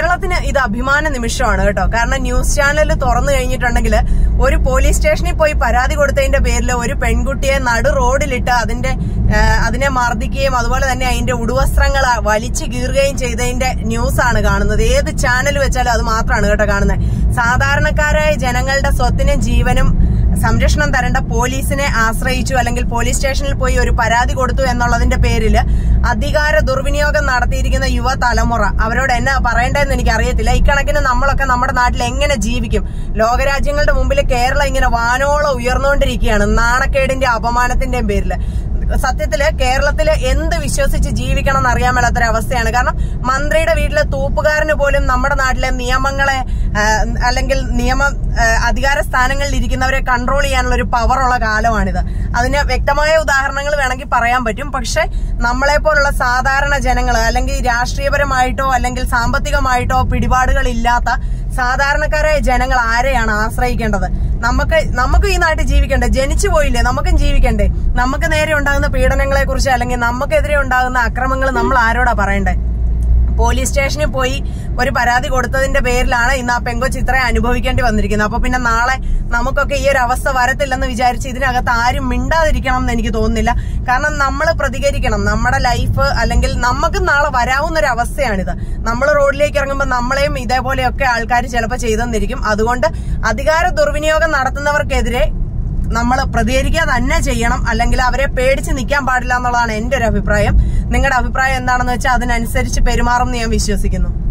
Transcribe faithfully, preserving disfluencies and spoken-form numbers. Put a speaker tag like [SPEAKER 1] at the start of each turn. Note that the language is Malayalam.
[SPEAKER 1] കേരളത്തിന് ഇത് അഭിമാന നിമിഷമാണ് കേട്ടോ. കാരണം ന്യൂസ് ചാനൽ തുറന്നു കഴിഞ്ഞിട്ടുണ്ടെങ്കിൽ ഒരു പോലീസ് സ്റ്റേഷനിൽ പോയി പരാതി കൊടുത്തതിന്റെ പേരിൽ ഒരു പെൺകുട്ടിയെ നടു റോഡിലിട്ട് അതിന്റെ അതിനെ മർദ്ദിക്കുകയും അതുപോലെ തന്നെ അതിന്റെ ഉടുവസ്ത്രങ്ങൾ വലിച്ചു കീറുകയും ചെയ്തതിന്റെ ന്യൂസാണ് കാണുന്നത്. ഏത് ചാനൽ വെച്ചാലും അത് മാത്രമാണ് കേട്ടോ കാണുന്നത്. സാധാരണക്കാരായ ജനങ്ങളുടെ സ്വത്തിനും ജീവനും സംരക്ഷണം തരേണ്ട പോലീസിനെ ആശ്രയിച്ചു അല്ലെങ്കിൽ പോലീസ് സ്റ്റേഷനിൽ പോയി ഒരു പരാതി കൊടുത്തു എന്നുള്ളതിന്റെ പേരിൽ അധികാര ദുർവിനിയോഗം നടത്തിയിരിക്കുന്ന യുവതലമുറ അവരോട് എന്നാ പറയേണ്ടതെന്ന് എനിക്ക് അറിയത്തില്ല. ഇക്കണക്കിന് നമ്മളൊക്കെ നമ്മുടെ നാട്ടിൽ എങ്ങനെ ജീവിക്കും? ലോകരാജ്യങ്ങളുടെ മുമ്പിൽ കേരളം ഇങ്ങനെ വാനോളം ഉയർന്നുകൊണ്ടിരിക്കുകയാണ് നാണക്കേടിന്റെ അപമാനത്തിന്റെയും പേരിൽ. സത്യത്തില് കേരളത്തില് എന്ത് വിശ്വസിച്ച് ജീവിക്കണം എന്ന് അറിയാൻ മേലാത്തൊരവസ്ഥയാണ്. കാരണം മന്ത്രിയുടെ വീട്ടിലെ തൂപ്പുകാരന് പോലും നമ്മുടെ നാട്ടിലെ നിയമങ്ങളെ അല്ലെങ്കിൽ നിയമ അധികാര സ്ഥാനങ്ങളിൽ ഇരിക്കുന്നവരെ കൺട്രോൾ ചെയ്യാനുള്ള ഒരു പവറുള്ള കാലമാണിത്. അതിന് വ്യക്തമായ ഉദാഹരണങ്ങൾ വേണമെങ്കിൽ പറയാൻ പറ്റും. പക്ഷെ നമ്മളെ പോലുള്ള സാധാരണ ജനങ്ങൾ അല്ലെങ്കിൽ രാഷ്ട്രീയപരമായിട്ടോ അല്ലെങ്കിൽ സാമ്പത്തികമായിട്ടോ പിടിപാടുകൾ ഇല്ലാത്ത സാധാരണക്കാരായ ജനങ്ങൾ ആരെയാണ് ആശ്രയിക്കേണ്ടത്? നമുക്ക് നമുക്ക് ഈ നാട്ടിൽ ജീവിക്കണ്ടേ? ജനിച്ചു പോയില്ലേ? നമുക്കും ജീവിക്കണ്ടേ? നമുക്ക് നേരെ ഉണ്ടാകുന്ന പീഡനങ്ങളെ കുറിച്ച് അല്ലെങ്കിൽ നമുക്കെതിരെ ഉണ്ടാകുന്ന അക്രമങ്ങൾ നമ്മൾ ആരോടാ പറയണ്ടേ? പോലീസ് സ്റ്റേഷനിൽ പോയി ഒരു പരാതി കൊടുത്തതിന്റെ പേരിലാണ് ഇന്ന് ആ പെങ്കൊച്ച് ഇത്രയും അനുഭവിക്കേണ്ടി വന്നിരിക്കുന്നത്. അപ്പൊ പിന്നെ നാളെ നമുക്കൊക്കെ ഈ ഒരു അവസ്ഥ വരത്തില്ലെന്ന് വിചാരിച്ച് ഇതിനകത്ത് ആരും മിണ്ടാതിരിക്കണം എന്ന് എനിക്ക് തോന്നുന്നില്ല. കാരണം നമ്മൾ പ്രതികരിക്കണം. നമ്മുടെ ലൈഫ് അല്ലെങ്കിൽ നമുക്ക് നാളെ വരാവുന്ന ഒരു അവസ്ഥയാണിത്. നമ്മൾ റോഡിലേക്ക് ഇറങ്ങുമ്പോൾ നമ്മളെയും ഇതേപോലെയൊക്കെ ആൾക്കാർ ചിലപ്പോൾ ചെയ്തെന്നിരിക്കും. അതുകൊണ്ട് അധികാര ദുർവിനിയോഗം നടത്തുന്നവർക്കെതിരെ നമ്മൾ പ്രതികരിക്കുക തന്നെ ചെയ്യണം. അല്ലെങ്കിൽ അവരെ പേടിച്ച് നിൽക്കാൻ പാടില്ല എന്നുള്ളതാണ് എന്റെ ഒരു അഭിപ്രായം. നിങ്ങളുടെ അഭിപ്രായം എന്താണെന്ന് വെച്ചാൽ അതിനനുസരിച്ച് പെരുമാറും എന്ന് ഞാൻ വിശ്വസിക്കുന്നു.